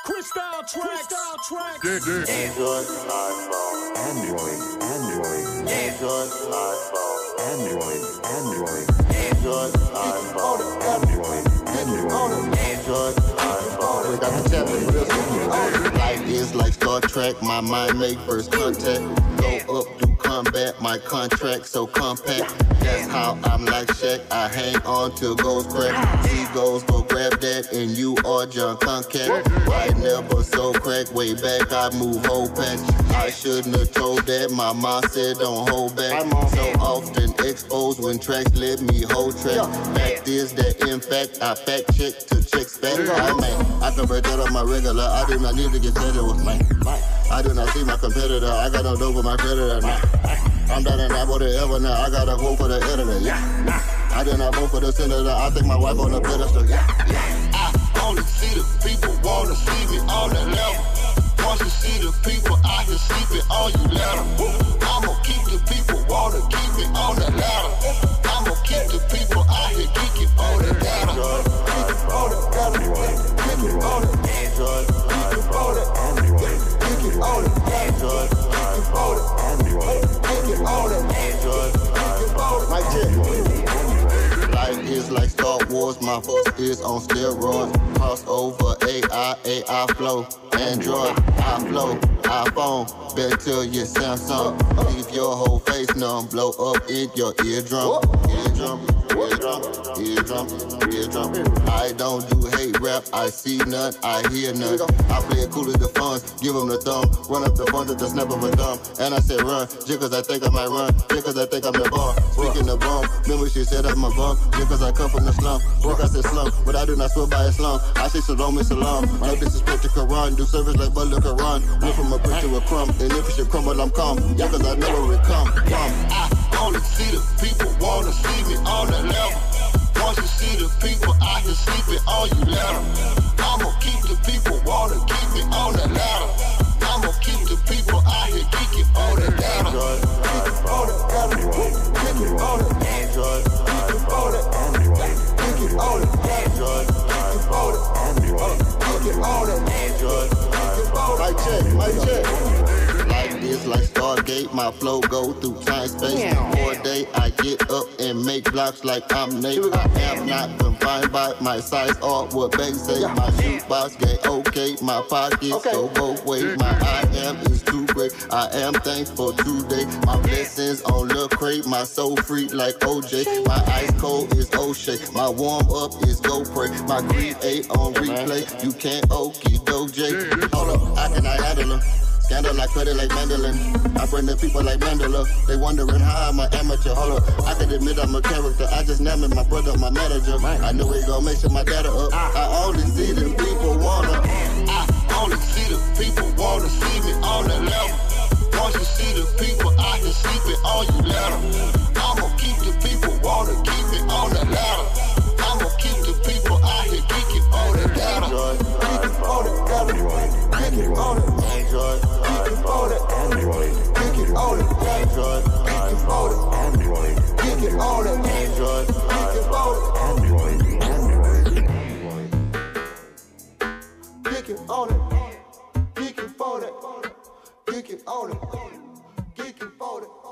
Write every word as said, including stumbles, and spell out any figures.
Crystal tracks. Android, iPhone. Android, Android. Android, iPhone. Android, Android. Android, iPhone. Android, Android. Android, iPhone. We got the chapter for this one. Life is like Star Trek. My mind make first contact. Go up, do combat. My contract so compact. That's how I'm like Shaq. I hang on till goals crack. See goals, go grab that, and you are John Concat. I never so crack. Way back, I move whole patch. I shouldn't have told that. My mom said don't hold back. So often exposed when tracks let me hold track. Fact is that in fact I fact check to check back. I man, I can break that on my regular. I do not need to get better with my. I do not see my competitor. I got no dope with my creditor now. I'm down and out for the ever now. I got a vote for the editor. Yeah. I did not vote for the senator. I think my wife on the pedestal. Yeah. I only see the people wanna see me on the level. Once you see the people, I can sleep it on you later. I'ma keep the people wanna keep me on the ladder. I'ma keep the people out here geeking on the data. Geeking on the data. Geeking on the Android. Geeking on the Android. Geeking on the Android. Geeking on the Android. Geeking on the Android. Geeking on the Mike check. Life is like Star Wars. My force is on steroids. Crossover A I, A I flow. Android, I flow, iPhone, better tell you Samsung. Leave your whole face numb, blow up in your eardrum. Eardrum, eardrum, eardrum, eardrum. I don't do hate rap, I see none, I hear none. I play it cool as the funds, give them the thumb. Run up the funds at the snap of a thumb. And I said run, just cause I think I might run. Just cause I think I'm the bomb. Speaking of bomb, remember she said I'm a bum. Just cause I come from the slum. Work I said slum, but I do not swear by Islam. I say salam and salam. No disrespect to Quran, do service like Butler Quran. Went from a brick to a crumb, and if it should crumble, I'm calm. Yeah, cause I know where it come from. I only see the people wanna see me on the level. Once you see the people, I can sleep it on you later. I'ma keep the people wanna keep me on the ladder. I'ma keep the people out here geeking on the data. Geeking on the data. Geeking on the Android. Geeking on the Android. Geeking on the Android. Geeking on the Android. Geeking on the Android. Mic check, mic check. Life is like Stargate, my flow go through time space. For a day I get up and make blocks like I'm Nate. I am not confined by my size or what banks say. My shoebox get okay, my pockets go both ways. My I am is too great, I am thankful today. My blessings on Lil' Crate, my soul free like O J. My ice cold is O'Shea, my warm up is Go Pray. My create on replay, you can't okey doje. Hold up, I cannot handle them. Scandal, I cut it like mandolin. I bring the people like Mandela. They wondering how I'm an amateur. Hold up, I can admit I'm a character. I just named my brother, my manager. I know he gon' make sure my data up. I only see the people wanna. I only see the people wanna see me on the level. Once you see the people, I can sleep it on you later. I'ma keep the people wanna keep me on the ladder. I'ma keep the people out here geeking on the data. Geeking on the data. Geeking on the Android. Geeking on the Android. Geeking on the Android. Geeking on the Android. Geeking on the Android. Geeking on the Android. Android. Geeking on it. Geeking for it. Geeking on it. Geeking for it.